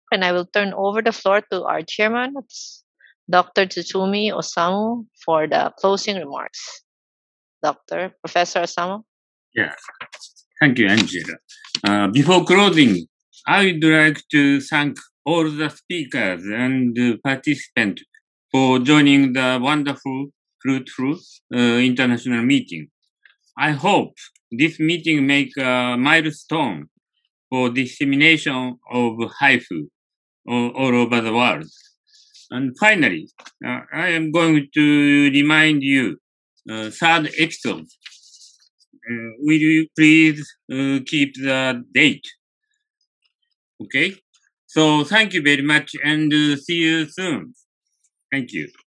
and I will turn over the floor to our chairman, Dr. Tsutsumi Osamu, for the closing remarks. Dr. Professor Osamu? Yeah, thank you, Angela. Before closing, I would like to thank all the speakers and participants for joining the wonderful, fruitful international meeting. I hope this meeting make a milestone for dissemination of HIFU all over the world. And finally, I am going to remind you third episode. Will you please keep the date? Okay. So thank you very much and see you soon. Thank you.